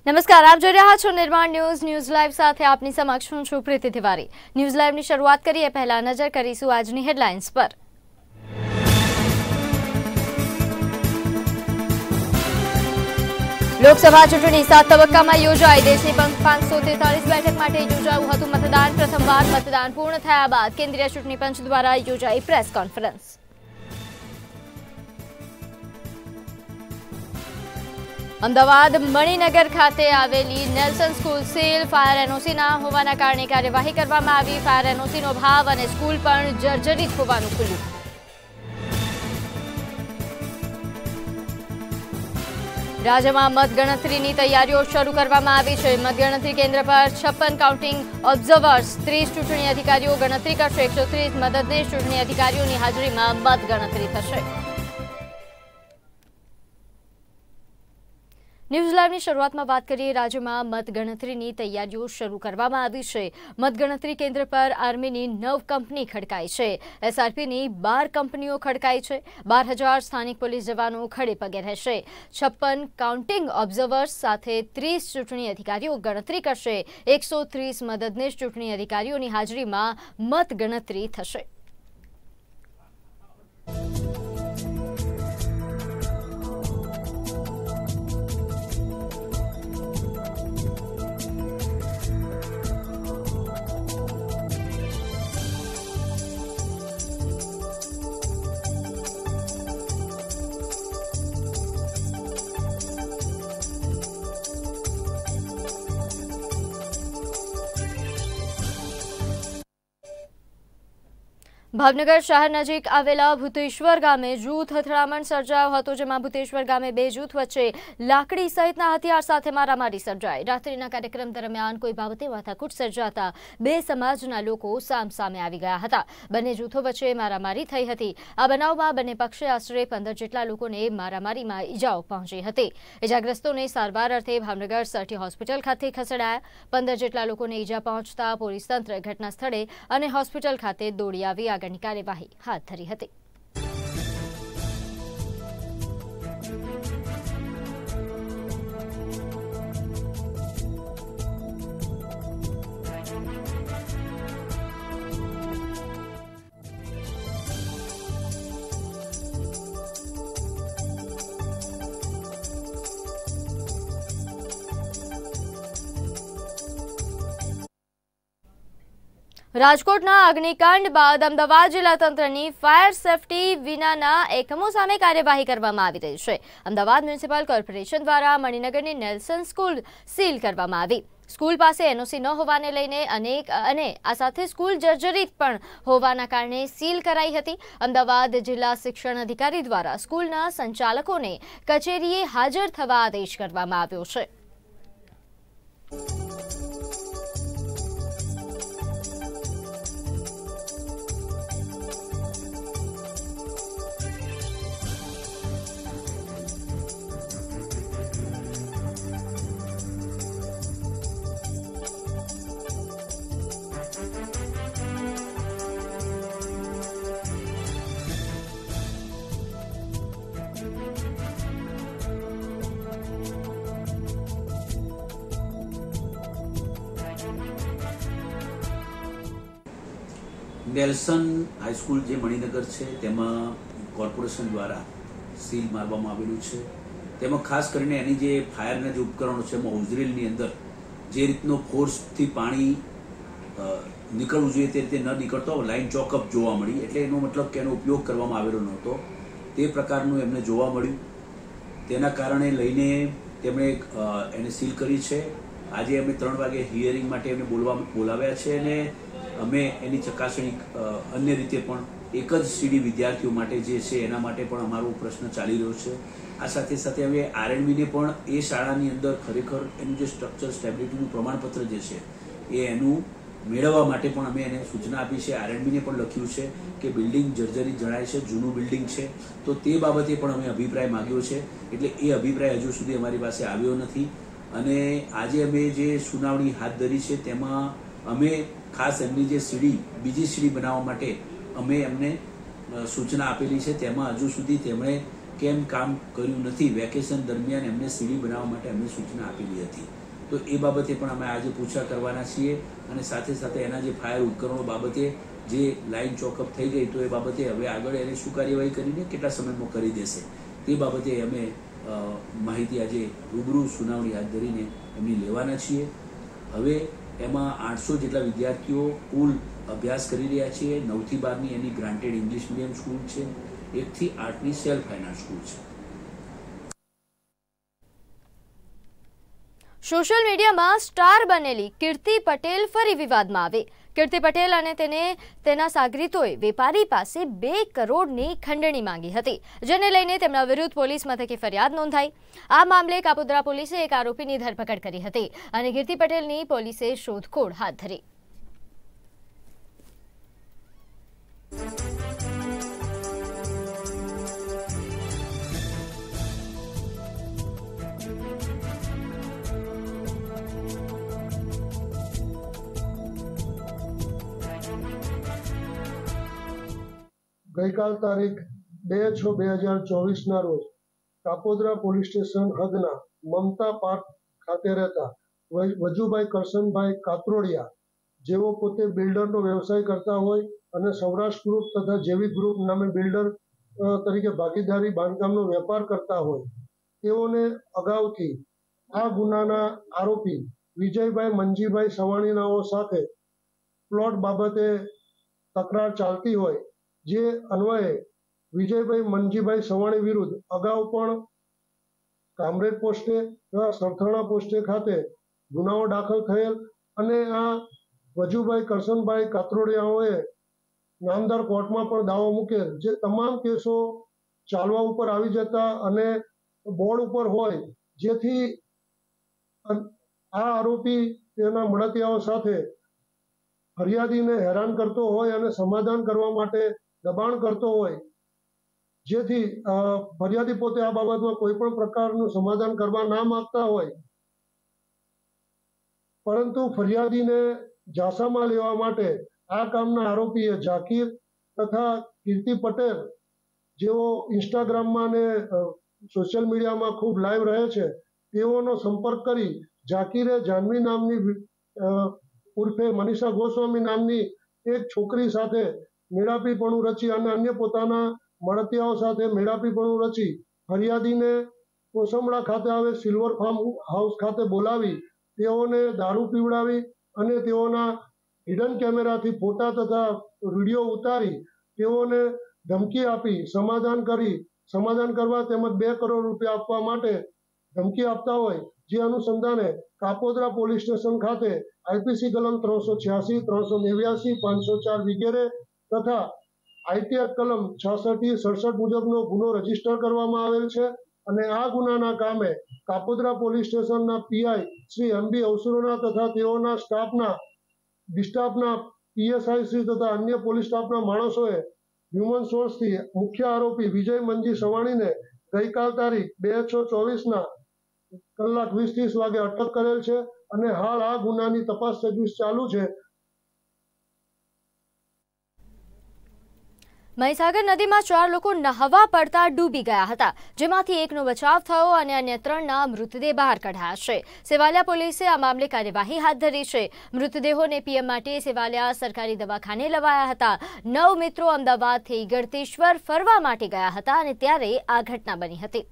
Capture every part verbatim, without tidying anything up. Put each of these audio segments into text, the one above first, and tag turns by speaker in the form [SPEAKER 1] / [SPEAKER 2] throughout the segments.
[SPEAKER 1] નમસ્કાર, આપ જોઈ રહ્યા છો નિર્માણ ન્યૂઝ ન્યૂઝ લાઈવ સાથે આપની સમક્ષ હું છું પ્રીતિ તિવારી। ન્યૂઝ લાઈવની શરૂઆત કરીએ પહેલા નજર કરીશું આજની હેડલાઇન્સ પર। લોકસભા ચૂંટણી સાત તબક્કામાં યોજાઈ। દેશની પાંચસો તેતાલીસ બેઠક માટે યોજાયું હતું મતદાન। પ્રથમવાર મતદાન પૂર્ણ થયા બાદ કેન્દ્રીય ચૂંટણી પંચ દ્વારા યોજાઈ પ્રેસ કોન્ફરન્સ। અમદાવાદ મણિનગર ખાતે આવેલી Nelson school seal. Fire NOC ના હોવાના કારણે કાર્યવાહી કરવામાં આવી। ફાયર એનઓસીનો અભાવ અને સ્કૂલ પણ જર્જરિત હોવાનું ખુલ્યું। રાજ્યમાં મતગણતરીની તૈયારીઓ શરૂ કરવામાં આવી છે। મતગણતરી કેન્દ્ર પર છપ્પન કાઉન્ટિંગ ઓબ્ઝર્વર્સ, ત્રીસ ચૂંટણી અધિકારીઓ ગણતરી કરશે। એકસો ત્રીસ મદદનીશ ચૂંટણી અધિકારીઓની હાજરીમાં મતગણતરી થશે। ન્યૂઝ લાઈવની શરૂઆતમાં વાત કરીએ। રાજ્યમાં મતગણતરીની તૈયારીઓ શરૂ કરવામાં આવી છે। મતગણતરી કેન્દ્ર પર આર્મીની નવ કંપની ખડકાઈ છે। એસઆરપીની બાર કંપનીઓ ખડકાઈ છે। બાર હજાર સ્થાનિક પોલીસ જવાનો ખડે પગે રહેશે। છપ્પન કાઉન્ટિંગ ઓબ્ઝર્વર્સ સાથે ત્રીસ ચૂંટણી અધિકારીઓ ગણતરી કરશે। એકસો ત્રીસ મદદનીશ ચૂંટણી અધિકારીઓની હાજરીમાં મતગણતરી થશે। ભાવનગર શહેર નજીક આવેલા ભૂતેશ્વર ગામે જૂથ અથડામણ સર્જાયો હતો, જેમાં ભૂતેશ્વર ગામે બે જૂથ વચ્ચે લાકડી સહિતના હથિયાર સાથે મારામારી સર્જાઈ। રાત્રિના કાર્યક્રમ દરમિયાન કોઈ બાબતે માથાકૂટ સર્જાતા બે સમાજના લોકો સામસામે આવી ગયા હતા। બંને જૂથો વચ્ચે મારામારી થઈ હતી। આ બનાવમાં બંને પક્ષે આશરે પંદર જેટલા લોકોને મારામારીમાં ઈજાઓ પહોંચી હતી। ઈજાગ્રસ્તોને સારવાર અર્થે ભાવનગર સરટી હોસ્પિટલ ખાતે ખસેડાયા। પંદર જેટલા લોકોને ઈજા પહોંચતા પોલીસ તંત્ર ઘટના સ્થળે અને હોસ્પિટલ ખાતે દોડી આવી આગળની કાર્યવાહી હાથ ધરી હતી। રાજકોટના અગ્નિકાંડ બાદ અમદાવાદ જિલ્લા તંત્રની ફાયર સેફટી વિનાના એકમો સામે કાર્યવાહી કરવામાં આવી રહી છે। અમદાવાદ મ્યુનિસિપલ કોર્પોરેશન દ્વારા મણિનગરની નેલ્સન સ્કૂલ સીલ કરવામાં આવી। સ્કૂલ પાસે એનઓસી ન હોવાને લઈને અનેક અને આ સાથે સ્કૂલ જર્જરિત પણ હોવાના કારણે સીલ કરાઈ હતી। અમદાવાદ જિલ્લા શિક્ષણ અધિકારી દ્વારા સ્કૂલના સંચાલકોને કચેરીએ હાજર થવા આદેશ કરવામાં આવ્યો છે।
[SPEAKER 2] નેલ્સન હાઈસ્કૂલ જે મણિનગર છે તેમાં કોર્પોરેશન દ્વારા સીલ મારવામાં આવેલું છે। તેમાં ખાસ કરીને એની જે ફાયરના જે ઉપકરણો છે એમાં હોઝરીલની અંદર જે રીતનો ફોર્સથી પાણી નીકળવું જોઈએ તે રીતે ન નીકળતો લાઈન ચોકઅપ જોવા મળી, એટલે એનો મતલબ કે એનો ઉપયોગ કરવામાં આવેલો નહોતો તે પ્રકારનું એમને જોવા મળ્યું। તેના કારણે લઈને તેમણે એને સીલ કરી છે। આજે અમે ત્રણ વાગે હિયરિંગ માટે એમને બોલવા બોલાવ્યા છે અને અમે એની ચકાસણી અન્ય રીતે પણ એક જ સીડી વિદ્યાર્થીઓ માટે જે છે એના માટે પણ અમારો પ્રશ્ન ચાલી રહ્યો છે। આ સાથે સાથે હવે આરએનબીને પણ એ શાળાની અંદર ખરેખર એનું જે સ્ટ્રક્ચર સ્ટેબિલિટીનું પ્રમાણપત્ર જે છે એ એનું મેળવવા માટે પણ અમે એને સૂચના આપી છે। આરએનબીને પણ લખ્યું છે કે બિલ્ડિંગ જર્જરી જણાય છે, જૂનું બિલ્ડિંગ છે, તો તે બાબતે પણ અમે અભિપ્રાય માગ્યો છે, એટલે એ અભિપ્રાય હજુ સુધી અમારી પાસે આવ્યો નથી। અને આજે અમે જે સુનાવણી હાથ ધરી છે તેમાં અમે ખાસ એમની જે સીડી બીજી સીડી બનાવવા માટે અમે એમને સૂચના આપેલી છે, તેમાં હજુ સુધી તેમણે કેમ કામ કર્યું નથી, વેકેશન દરમિયાન એમને સીડી બનાવવા માટે અમને સૂચના આપેલી હતી. તો એ બાબતે પણ અમે આજે પૂછા કરવાના છીએ અને સાથે સાથે એના જે ફાયર ઉપકરણો બાબતે જે લાઈન ચોકઅપ થઈ ગઈ તો એ બાબતે હવે આગળ એને શું કાર્યવાહી કરીને કેટલા સમયમાં કરી દેશે તે બાબતે અમે માહિતી આજે રૂબરૂ સુનાવણી હાથ ધરીને એમની લેવાના છીએ. હવે એમાં આઠસો જેટલા વિદ્યાર્થીઓ કુલ અભ્યાસ કરી રહ્યા છીએ. નવથી બારની એની ગ્રાન્ટેડ ઇંગ્લિશ મીડિયમ સ્કૂલ છે, એકથી આઠની સેલ્ફ ફાઇનાન્સ સ્કૂલ છે.
[SPEAKER 1] સોશિયલ મીડિયામાં સ્ટાર બનેલી કીર્તિ પટેલ ફરી વિવાદમાં આવી. કીર્તિ પટેલ અને તેને તેના સાગરીતોએ વેપારી પાસે બે કરોડની ખંડણી માંગી હતી, જેને લઈને તેમના વિરુદ્ધ પોલીસ મથકે ફરિયાદ નોંધાઈ. આ મામલે કાપોદ્રા પોલીસે એક આરોપીની ધરપકડ કરી હતી અને કીર્તિ પટેલની પોલીસે શોધખોળ હાથ ધરી.
[SPEAKER 3] ગઈકાલ તારીખ બે છ બે હજાર ચોવીસના રોજ કાપોદ્રા પોલીસ સ્ટેશન હદના મમતા પાર્ક ખાતે રહેતા વજુભાઈ કરશનભાઈ કાતરોડિયા, જેઓ પોતે બિલ્ડરનો વ્યવસાય કરતા હોય અને સૌરાષ્ટ્ર ગ્રુપ તથા જેવી ગ્રુપ નામે બિલ્ડર તરીકે ભાગીદારી બાંધકામનો વેપાર કરતા હોય, તેઓને અગાઉથી આ ગુનાના આરોપી વિજયભાઈ મંજીભાઈ સવાણીનાઓ સાથે પ્લોટ બાબતે તકરાર ચાલતી હોય, જે અન્વયે વિજયભાઈ મંજીભાઈ સવાણી વિરુદ્ધ અગાઉ પણ કામરેજ પોસ્ટે તથા સરથાણા પોસ્ટે ખાતે ગુનાઓ દાખલ થયેલ અને આ વજુભાઈ કરશનભાઈ કાતરોડિયાઓએ નામદાર કોર્ટમાં પણ દાવો મૂકેલ, જે તમામ કેસો ચાલવા ઉપર આવી જતા અને બોર્ડ ઉપર હોય, જેથી આ આરોપી તેના મળતિયાઓ સાથે ફરિયાદીને હેરાન કરતો હોય અને સમાધાન કરવા માટે દબાણ કરતો હોય, જેથી ફરિયાદી પોતે આ બાબતમાં કોઈ પણ પ્રકારનું સમાધાન કરવા ના માંગતા હોય, પરંતુ ફરિયાદીને ઝાંસામાં લેવા માટે આ કામના આરોપીએ ઝાકીર તથા કીર્તિ પટેલ, જેઓ ઇન્સ્ટાગ્રામમાં અને સોશિયલ મીડિયામાં ખૂબ લાઈવ રહે છે, તેઓનો સંપર્ક કરી ઝાકીરે જાનવી નામની ઉર્ફે મનીષા ગોસ્વામી નામની એક છોકરી સાથે મેળાપીપણું રચી અને અન્ય પોતાના મળતિયાઓ સાથે મેળાપીપણું રચી ફરિયાદીને કોસંબડા ખાતે આવે સિલ્વર ફાર્મ હાઉસ ખાતે બોલાવી તેઓને દારૂ પીવડાવી અને તેઓના હિડન કેમેરાથી ફોટા તથા વિડીયો ઉતારી તેઓને ધમકી આપી સમાધાન કરી સમાધાન કરવા તેમજ બે કરોડ રૂપિયા આપવા માટે ધમકી આપતા હોય, જે અનુસંધાને કાપોદ્રા પોલીસ સ્ટેશન ખાતે આઈપીસી કલમ ત્રણસો છ્યાસી ત્રણસો નેવ્યાસી પાંચસો ચાર વગેરે તથા આઈટીઆર કલમ છાસઠ સડસઠ મુજબનો ગુનો રજીસ્ટર કરવામાં આવેલ છે અને આ ગુનાના કામે કાપોદ્રા પોલીસ સ્ટેશનના પીઆઈ શ્રી એમ બી અવસરોના તથા તેઓના સ્ટાફના ડિસ્ટાફના પીએસઆઈ શ્રી તથા અન્ય પોલીસ સ્ટાફના માણસોએ હ્યુમન સોર્સથી મુખ્ય આરોપી વિજય મંજી સવાણીને ગઈકાલ તારીખ બે છ ચોવીસના કલાક વીસ ત્રીસ વાગે અટક કરેલ છે અને હાલ આ ગુનાની તપાસ તજવીજ ચાલુ છે.
[SPEAKER 1] મહીસાગર નદીમાં ચાર લોકો નહાવા પડતા ડૂબી ગયા હતા, જેમાંથી એકનો બચાવ થયો અને અન્ય ત્રણના મૃતદેહ બહાર કઢાયા છે. સેવાલિયા પોલીસે આ મામલે કાર્યવાહી હાથ ધરી છે. મૃતદેહોને પીએમ માટે સેવાલિયા સરકારી દવાખાને લવાયા હતા. નવ મિત્રો અમદાવાદથી ગળતેશ્વર ફરવા માટે ગયા હતા અને ત્યારે આ ઘટના બની હતી.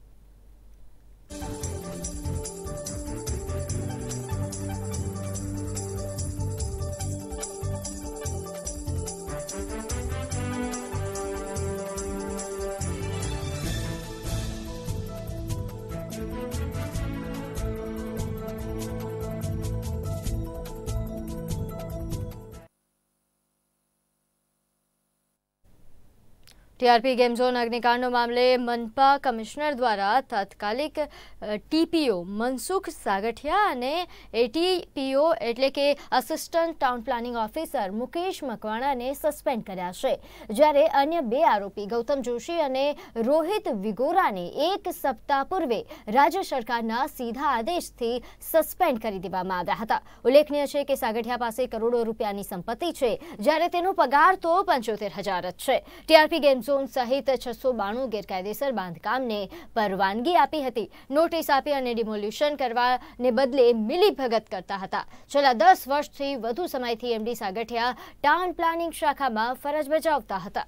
[SPEAKER 1] ટીઆરપી ગેમ ઝોન અગ્નિકાંડનો મામલે મનપા કમિશનર દ્વારા તાત્કાલિક ટીપીઓ મનસુખ સાગઠિયા અને એટીપીઓ એટલે કે assistant town planning officer Mukesh મકવાણાને સસ્પેન્ડ કર્યા છે, જ્યારે અન્ય બે આરોપી ગૌતમ જોશી અને રોહિત વિગોરાને એક સપ્તાહ પૂર્વે રાજ્ય સરકારના સીધા આદેશથી સસ્પેન્ડ કરી દેવામાં આવ્યા હતા. ઉલ્લેખનીય છે કે સાગઠિયા પાસે કરોડો રૂપિયાની સંપત્તિ છે, જ્યારે તેનો પગાર તો પંચોતેર હજાર જ છે. ટીઆરપી ગેમ ઝોન સહિત છસો બાણું ગેરકાયદેસર બાંધકામને પરવાનગી આપી હતી. નોટિસ આપી અને ડિમોલ્યુશન કરવાને બદલે મિલીભગત કરતા હતા. છેલ્લા દસ વર્ષથી વધુ સમયથી એમડી સાગઠિયા ટાઉન પ્લાનિંગ શાખામાં ફરજ બજાવતા હતા.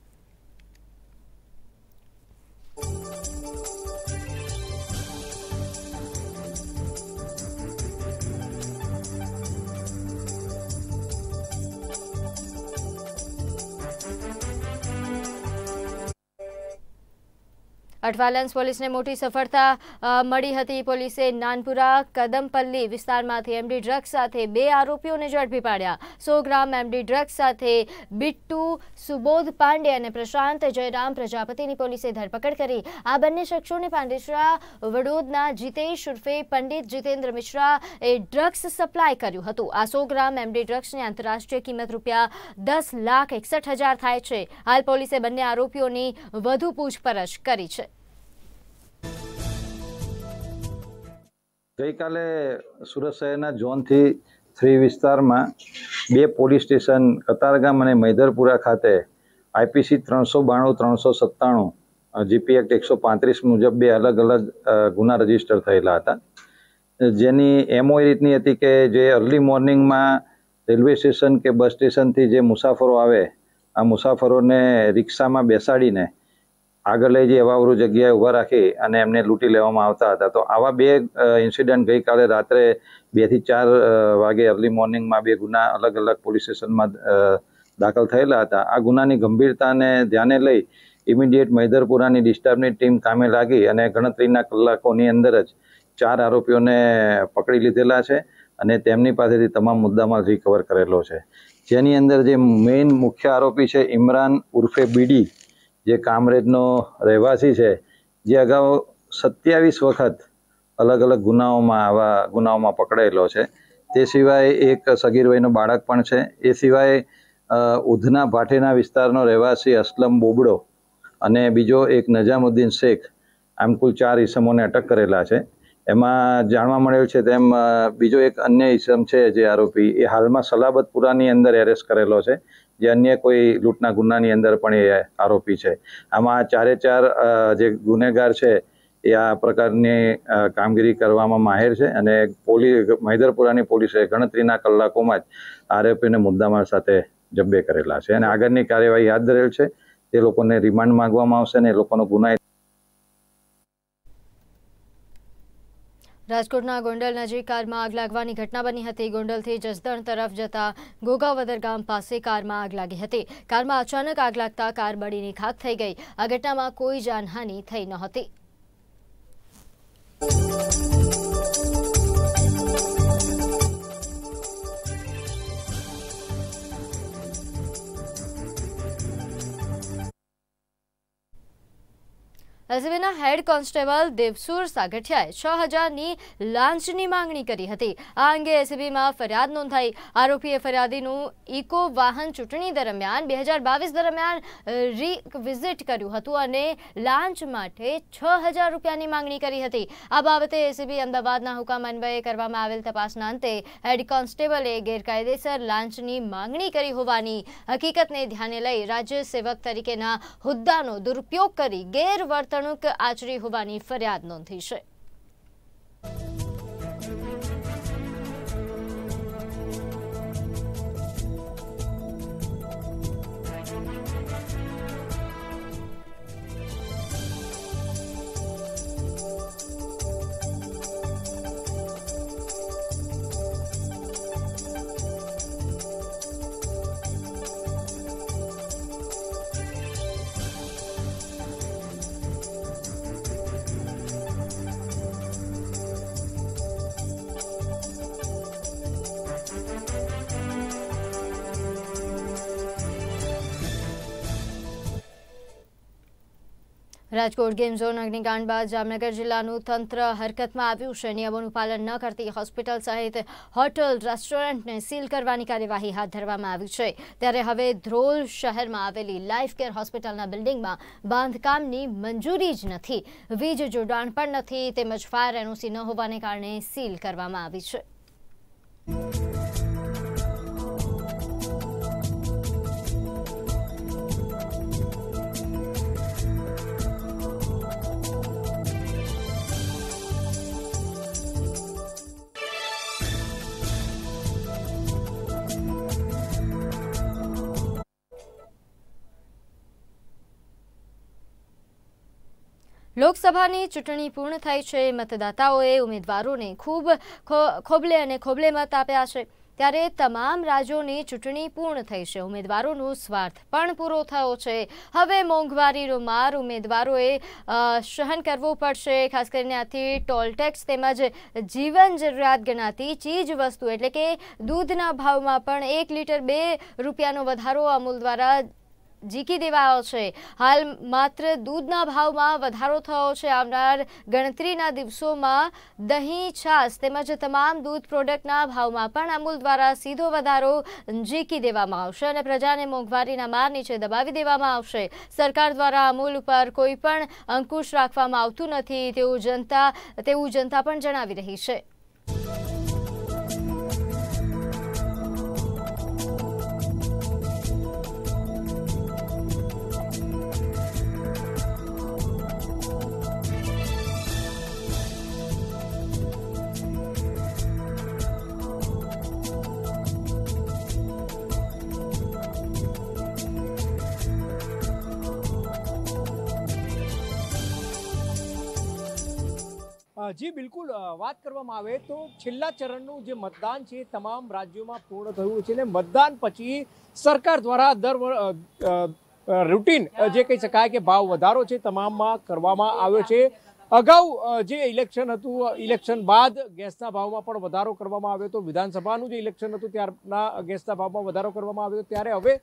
[SPEAKER 1] અઠવાલાન્સ પોલીસને મોટી સફળતા મળી હતી. પોલીસે નાનપુરા કદમપલ્લી વિસ્તારમાંથી એમડી ડ્રગ્સ સાથે બે આરોપીઓને ઝડપી પાડ્યા. સો ગ્રામ એમડી ડ્રગ્સ સાથે બિટ્ટુ સુબોધ પાંડે અને પ્રશાંત જયરામ પ્રજાપતિની પોલીસે ધરપકડ કરી. આ બંને શખ્સોને પાંડેસરા વડોદના જીતેશ ઉર્ફે પંડિત જીતેન્દ્ર મિશ્રા એ ડ્રગ્સ સપ્લાય કર્યું હતું. આ સો ગ્રામ એમડી ડ્રગ્સની આંતરરાષ્ટ્રીય કિંમત રૂપિયા દસ લાખ એકસઠ હજાર થાય છે. હાલ પોલીસે બંને આરોપીઓની વધુ પૂછપરછ કરી છે.
[SPEAKER 4] ગઈકાલે સુરત શહેરના ઝોનથી થ્રી વિસ્તારમાં બે પોલીસ સ્ટેશન કતારગામ અને મૈદરપુરા ખાતે આઈપીસી ત્રણસો બાણું ત્રણસો સત્તાણું જીપી એક્ટ એકસો પાંત્રીસ મુજબ બે અલગ અલગ ગુના રજીસ્ટર થયેલા હતા. જેની એમઓ એ રીતની હતી કે જે અર્લી મોર્નિંગમાં રેલવે સ્ટેશન કે બસ સ્ટેશનથી જે મુસાફરો આવે આ મુસાફરોને રિક્ષામાં બેસાડીને આગળ લઈ જઈ અવાવરૂ જગ્યાએ ઊભા રાખી અને એમને લૂંટી લેવામાં આવતા હતા. તો આવા બે ઇન્સિડન્ટ ગઈકાલે રાત્રે બેથી ચાર વાગે અર્લી મોર્નિંગમાં બે ગુના અલગ અલગ પોલીસ સ્ટેશનમાં દાખલ થયેલા હતા. આ ગુનાની ગંભીરતાને ધ્યાને લઈ ઇમિડિયેટ મૈદરપુરાની ડિસ્ટર્બની ટીમ કામે લાગી અને ગણતરીના કલાકોની અંદર જ ચાર આરોપીઓને પકડી લીધેલા છે અને તેમની પાસેથી તમામ મુદ્દામાલ રિકવર કરેલો છે. જેની અંદર જે મેઇન મુખ્ય આરોપી છે ઇમરાન ઉર્ફે બીડી, જે કામરેજનો રહેવાસી છે, જે અગાઉ સત્યાવીસ વખત અલગ અલગ ગુનાઓમાં આવા ગુનાઓમાં પકડાયેલો છે. તે સિવાય એક સગીર વયનો બાળક પણ છે. એ સિવાય ઉધના ભાટેના વિસ્તારનો રહેવાસી અસલમ બોબડો અને બીજો એક નજામુદ્દીન શેખ, આમ કુલ ચાર ઈસમોને અટક કરેલા છે. એમાં જાણવા મળેલ છે તેમ બીજો એક અન્ય ઈસમ છે જે આરોપી, એ હાલમાં સલાબતપુરાની અંદર એરેસ્ટ કરેલો છે, જે અન્ય કોઈ લૂંટના ગુનાની અંદર પણ એ આરોપી છે. આમાં ચારે ચાર જે ગુનેગાર છે એ આ પ્રકારની કામગીરી કરવામાં માહેર છે અને પોલીસ મૈદરપુરાની પોલીસે ગણતરીના કલાકોમાં જ આરોપીને મુદ્દામાલ સાથે જબ્બે કરેલા છે અને આગળની કાર્યવાહી હાથ ધરેલ છે. તે લોકોને રિમાન્ડ માંગવામાં આવશે અને એ લોકોનો ગુના.
[SPEAKER 1] રાજકોટના ગોંડલ નજીક કારમાં આગ લાગવાની ઘટના બની હતી. ગોંડલથી જસદણ તરફ જતા ઘોઘાવદર ગામ પાસે કારમાં આગ લાગી હતી. કારમાં અચાનક આગ લાગતા કાર બળીને ખાખ થઈ ગઈ. આ ઘટનામાં કોઈ જાનહાનિ થઈ નહોતી. એસીબીના હેડ કોન્સ્ટેબલ દેવસુર સાગઠિયાએ છ હજારની લાંચની માંગણી કરી હતી. આ અંગે એસીબીમાં ફરિયાદ નોંધાઈ. આરોપીએ ફરિયાદીનું ઇકો વાહન ચૂંટણી દરમિયાન બે હજાર બાવીસ દરમિયાન રિવિઝિટ કર્યું હતું અને લાંચ માટે છ હજાર રૂપિયાની માંગણી કરી હતી. આ બાબતે એસીબી અમદાવાદના હુકમ અન્વયે કરવામાં આવેલ તપાસના અંતે હેડ કોન્સ્ટેબલે ગેરકાયદેસર લાંચની માંગણી કરી હોવાની હકીકતને ધ્યાને લઈ રાજ્ય સેવક તરીકેના હોદ્દાનો દુરુપયોગ કરી ગેરવર્તણૂક આચરી હોવાની ફરિયાદ નોંધી છે. રાજકોટ ગેમ ઝોન અગ્નિકાંડ બાદ જામનગર જિલ્લાનું તંત્ર હરકતમાં આવ્યું છે. નિયમોનું પાલન ન કરતી હોસ્પિટલ સહિત હોટલ રેસ્ટોરન્ટને સીલ કરવાની કાર્યવાહી હાથ ધરવામાં આવી છે. ત્યારે હવે ધ્રોલ શહેરમાં આવેલી લાઈફ કેર હોસ્પિટલના બિલ્ડિંગમાં બાંધકામની મંજૂરી જ નથી, વીજ જોડાણ પણ નથી, તેમજ ફાયર એનઓસી ન હોવાને કારણે સીલ કરવામાં આવી છે. લોકસભાની ચૂંટણી પૂર્ણ થઈ છે. મતદાતાઓએ ઉમેદવારોને ખૂબ ખોબલે અને ખોબલે મત આપ્યા છે. ત્યારે તમામ રાજ્યોની ચૂંટણી પૂર્ણ થઈ છે. ઉમેદવારોનો સ્વાર્થ પણ પૂરો થયો છે. હવે મોંઘવારીનો માર ઉમેદવારોએ સહન કરવો પડશે. ખાસ કરીને આથી ટોલ ટેક્સ તેમજ જીવન જરૂરિયાત ગણાતી ચીજ વસ્તુ એટલે કે દૂધના ભાવમાં પણ એક લીટર બે રૂપિયાનો વધારો અમૂલ દ્વારા ઝીકી દેવાયો છે. હાલ માત્ર દૂધના ભાવમાં વધારો થયો છે. આવનાર ગણતરીના દિવસોમાં દહીં, છાશ તેમજ તમામ દૂધ પ્રોડક્ટના ભાવમાં પણ અમૂલ દ્વારા સીધો વધારો ઝીકી દેવામાં આવશે અને પ્રજાને મોંઘવારીના માર નીચે દબાવી દેવામાં આવશે. સરકાર દ્વારા અમૂલ ઉપર કોઈ પણ અંકુશ રાખવામાં આવતું નથી તેવું જનતા તેવું જનતા પણ જણાવી રહી છે.
[SPEAKER 5] જી બિલકુલ, વાત કરવામાં આવે તો છેલ્લા ચરણનું જે મતદાન છે તમામ રાજ્યોમાં પૂર્ણ થયું છે અને મતદાન પછી સરકાર દ્વારા દર રૂટીન જે કહી શકાય કે ભાવ વધારો છે તમામમાં કરવામાં આવ્યો છે. અગાઉ જે ઇલેક્શન હતું, ઇલેક્શન બાદ ગેસના ભાવમાં પણ વધારો કરવામાં આવ્યો હતો. વિધાનસભાનું જે ઇલેક્શન હતું ત્યારના ગેસના ભાવમાં વધારો કરવામાં આવ્યો હતો. ત્યારે હવે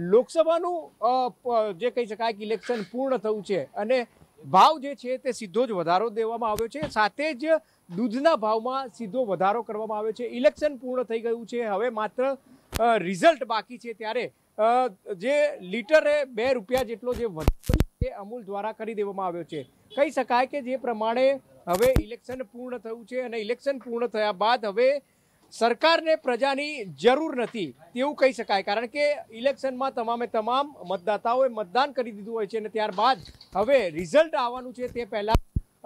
[SPEAKER 5] લોકસભાનું જે કહી શકાય કે ઇલેક્શન પૂર્ણ થયું છે અને ભાવ જે છે તે સીધો જ વધારો દેવામાં આવ્યો છે. સાથે જ દૂધના ભાવમાં સીધો વધારો કરવામાં આવ્યો છે. ઇલેક્શન પૂર્ણ થઈ ગયું છે. હવે માત્ર રિઝલ્ટ બાકી છે. ત્યારે જે લીટરે બે રૂપિયા જેટલો જે વધારો છે અમૂલ દ્વારા કરી દેવામાં આવ્યો છે. કહી શકાય કે જે પ્રમાણે હવે ઇલેક્શન પૂર્ણ થયું છે અને ઇલેક્શન પૂર્ણ થયા બાદ હવે સરકારને પ્રજાની જરૂર નથી તેવું કહી શકાય. કારણ કે ઇલેક્શનમાં તમામે તમામ મતદાતાઓએ મતદાન કરી દીધું હોય છે અને ત્યારબાદ હવે રિઝલ્ટ આવવાનું છે તે પહેલાં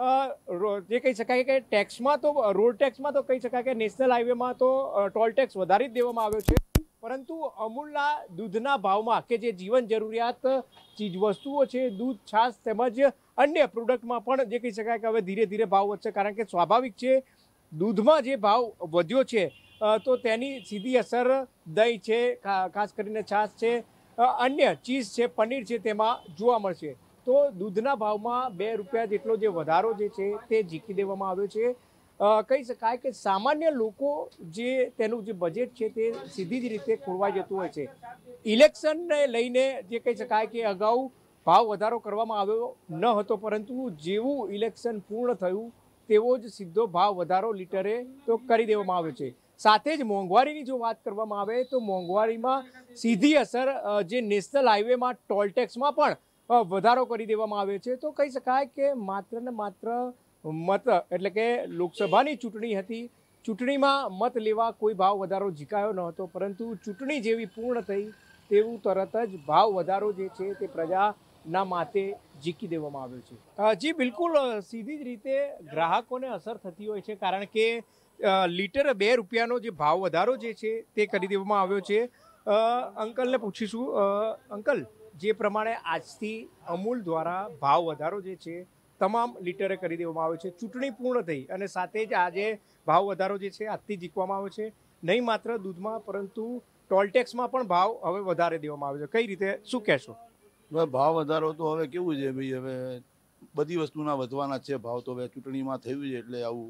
[SPEAKER 5] જે કહી શકાય કે ટેક્સમાં તો રોડ ટેક્સમાં તો કહી શકાય કે નેશનલ હાઈવેમાં તો ટોલ ટેક્સ વધારી જ દેવામાં આવ્યો છે. પરંતુ અમૂલના દૂધના ભાવમાં કે જે જીવન જરૂરિયાત ચીજ વસ્તુઓ છે, દૂધ, છાશ તેમજ અન્ય પ્રોડક્ટમાં પણ જે કહી શકાય કે હવે ધીરે ધીરે ભાવ વધશે. કારણ કે સ્વાભાવિક છે દૂધમાં જે ભાવ વધ્યો છે તો તેની સીધી અસર દહીં છે, ખાસ કરીને છાશ છે, અન્ય ચીઝ છે, પનીર છે તેમાં જોવા મળશે. તો દૂધના ભાવમાં બે રૂપિયા જેટલો જે વધારો જે છે તે ઝીકી દેવામાં આવ્યો છે. કહી શકાય કે સામાન્ય લોકો જે તેનું જે બજેટ છે તે સીધી જ રીતે ખોરવાઈ જતું હોય છે. ઇલેક્શનને લઈને જે કહી શકાય કે અગાઉ ભાવ વધારો કરવામાં આવ્યો ન હતો, પરંતુ જેવું ઇલેક્શન પૂર્ણ થયું તેવો જ સીધો ભાવ વધારો લીટરે તો કરી દેવામાં આવ્યો છે. સાથે જ મોંઘવારીની જો વાત કરવામાં આવે તો મોંઘવારીમાં સીધી અસર જે નેશનલ હાઈવેમાં ટોલ ટેક્સમાં પણ વધારો કરી દેવામાં આવ્યો છે. તો કહી શકાય કે માત્ર ને માત્ર મત એટલે કે લોકસભાની ચૂંટણી હતી. ચૂંટણીમાં મત લેવા કોઈ ભાવ વધારો ઝીકાયો ન હતો, પરંતુ ચૂંટણી જેવી પૂર્ણ થઈ તેવું તરત જ ભાવ વધારો જે છે તે પ્રજાના માથે ઝીકી દેવામાં આવ્યો છે. જી બિલકુલ, સીધી જ રીતે ગ્રાહકોને અસર થતી હોય છે. કારણ કે લીટર બે રૂપિયાનો જે ભાવ વધારો જે છે તે કરી દેવામાં આવ્યો છે. અંકલને પૂછીશું, અંકલ જે પ્રમાણે આજથી અમૂલ દ્વારા ભાવ વધારો જે છે તમામ લીટરે કરી દેવામાં આવ્યો છે. ચૂંટણી પૂર્ણ થઈ અને સાથે જ આજે ભાવ વધારો જે છે આજથી જીકવામાં આવ્યો છે. નહીં માત્ર દૂધમાં પરંતુ ટોલ ટેક્સમાં પણ ભાવ હવે વધારે દેવામાં આવ્યો છે. કઈ રીતે, શું કહેશો?
[SPEAKER 6] ભાવ વધારો તો હવે કેવું છે ભાઈ, હવે બધી વસ્તુના વધવાના છે ભાવ. તો હવે ચૂંટણીમાં થયું છે એટલે આવું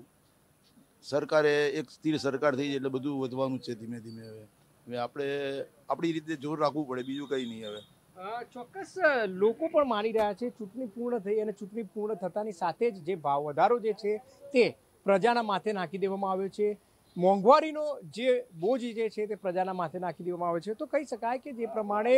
[SPEAKER 6] સરકારે એક સ્થિર સરકાર થઈ છે એટલે બધું વધવાનું છે ધીમે ધીમે. હવે હવે આપણે આપણી રીતે જોર રાખવું પડે, બીજું કંઈ નહીં. હવે
[SPEAKER 5] ચોક્કસ લોકો પણ માની રહ્યા છે ચૂંટણી પૂર્ણ થઈ અને ચૂંટણી પૂર્ણ થતાની સાથે જ જે ભાવ વધારો જે છે તે પ્રજાના માથે નાખી દેવામાં આવ્યો છે. મોંઘવારીનો જે બોજ જે છે તે પ્રજાના માથે નાખી દેવામાં આવ્યો છે. તો કહી શકાય કે જે પ્રમાણે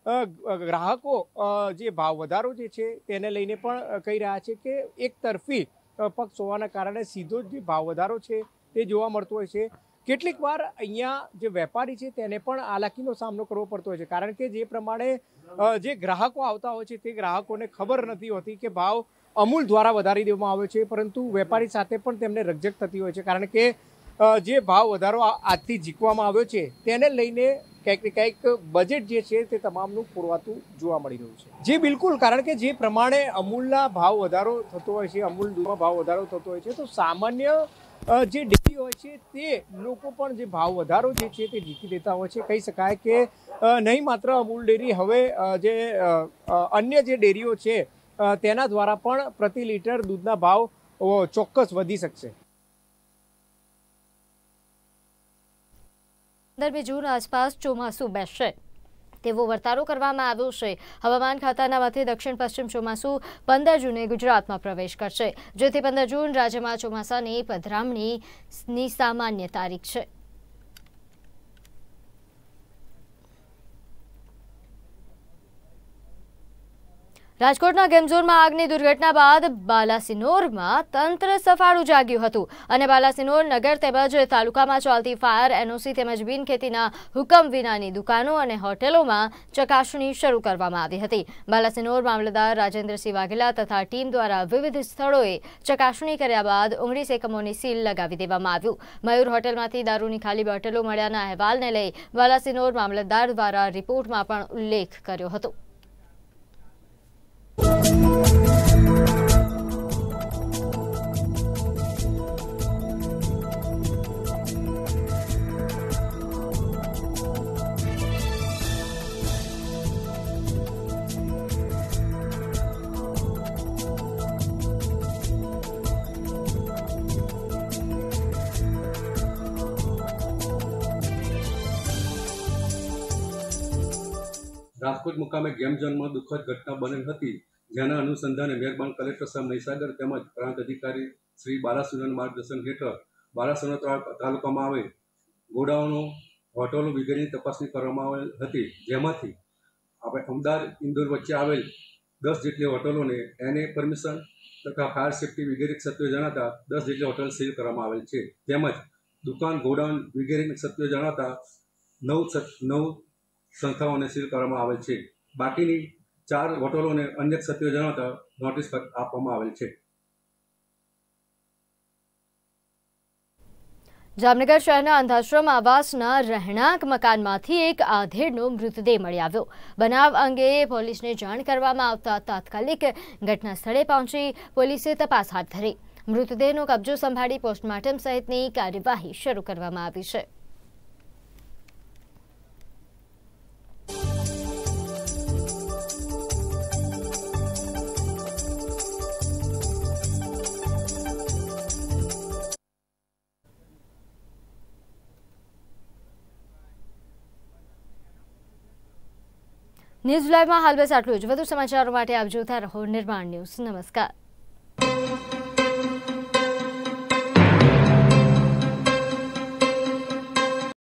[SPEAKER 5] ગ્રાહકો જે ભાવ વધારો જે છે તેને લઈને પણ કહી રહ્યા છે કે એક તરફી પક્ષ હોવાના કારણે સીધો જ જે ભાવ વધારો છે તે જોવા મળતો હોય છે. કેટલીક વાર અહીંયા જે વેપારી છે તેને પણ હાલાકીનો સામનો કરવો પડતો હોય છે. કારણ કે જે પ્રમાણે જે ગ્રાહકો આવતા હોય છે તે ગ્રાહકોને ખબર નથી હોતી કે ભાવ અમૂલ દ્વારા વધારી દેવામાં આવ્યો છે, પરંતુ વેપારી સાથે પણ તેમને રકઝક થતી હોય છે. કારણ કે જે ભાવ વધારો આજથી ઝીકવામાં આવ્યો છે તેને લઈને ક્યાંક ને ક્યાંક બજેટ જે છે તે તમામનું પૂરવાતું જોવા મળી રહ્યું છે. જી બિલકુલ, કારણ કે જે પ્રમાણે અમૂલના ભાવ વધારો થતો હોય છે, અમૂલ દૂધમાં ભાવ વધારો થતો હોય છે, તો સામાન્ય જે ડેરી હોય છે તે લોકો પણ જે ભાવ વધારો જે છે તે ઝીકી દેતા હોય છે. કહી શકાય કે નહીં માત્ર અમૂલ ડેરી, હવે જે અન્ય જે ડેરીઓ છે તેના દ્વારા પણ પ્રતિ લીટર દૂધના ભાવ ચોક્કસ વધી શકશે.
[SPEAKER 1] પંદરમી જૂન આસપાસ ચોમાસું બેસશે તેવો વર્તારો કરવામાં આવ્યો છે. હવામાન ખાતાના મતે દક્ષિણ પશ્ચિમ ચોમાસું પંદર જૂને ગુજરાતમાં પ્રવેશ કરશે, જેથી પંદર જૂન રાજ્યમાં ચોમાસાની પધરામણીની સામાન્ય તારીખ છે. રાજકોટના ગેમઝોનમાં આગની દુર્ઘટના બાદ બાલાસિનોરમાં તંત્ર સફાળું જાગ્યું હતું અને બાલાસિનોર નગર તેમજ તાલુકામાં ચાલતી ફાયર, એનઓસી તેમજ બિનખેતીના હુકમ વિનાની દુકાનો અને હોટેલોમાં ચકાસણી શરૂ કરવામાં આવી હતી. બાલાસિનોર મામલતદાર રાજેન્દ્રસિંહ વાઘેલા તથા ટીમ દ્વારા વિવિધ સ્થળોએ ચકાસણી કર્યા બાદ ઓગણીસ એકમોની સીલ લગાવી દેવામાં આવ્યું. મયુર હોટેલમાંથી દારૂની ખાલી બોટલો મળ્યાના અહેવાલને લઈ બાલાસિનોર મામલતદાર દ્વારા રિપોર્ટમાં પણ ઉલ્લેખ કર્યો હતો.
[SPEAKER 7] રાજકોટ મુકામે ગેમ ઝોનમાં દુઃખદ ઘટના બનેલ હતી, જેના અનુસંધાને મહેરબાન કલેક્ટર સાહેબ મહીસાગર તેમજ પ્રાંત અધિકારી શ્રી બાલાસિનોરના માર્ગદર્શન હેઠળ બાલાસિનોર તાલુકામાં આવેલ ગોડાઉનો, હોટલો વગેરેની તપાસણી કરવામાં આવેલ હતી. જેમાંથી આપણે અમદાવાદ ઇન્દોર વચ્ચે આવેલ દસ જેટલી હોટલોને એને પરમિશન તથા ફાયર સેફ્ટી વગેરે સત્યો જણાતા દસ જેટલી હોટલ સીલ કરવામાં આવેલ છે. તેમજ દુકાન, ગોડાઉન વગેરેની સત્યો જણાતા નવ નવ સંસ્થાઓને સીલ કરવામાં આવેલ છે. બાકીની ચાર હોટલોને અન્ય સત્યો જણાવતા નોટિસ આપવામાં આવેલ છે.
[SPEAKER 1] જામનગર શહેરના અંધાશ્રમ આવાસના રહેણાંક મકાનમાંથી એક આધેડનો મૃતદેહ મળી આવ્યો. બનાવ અંગે પોલીસને જાણ કરવામાં આવતા તાત્કાલિક ઘટના સ્થળે પહોંચી પોલીસે તપાસ હાથ ધરી મૃતદેહનો કબજો સંભાળી પોસ્ટમોર્ટમ સહિતની કાર્યવાહી શરૂ કરવામાં આવી છે. ન્યૂઝ લાઈવમાં હાલ બસ આટલું જ. વધુ સમાચારો માટે આપ જોતા રહો નિર્માણ ન્યૂઝ. નમસ્કાર.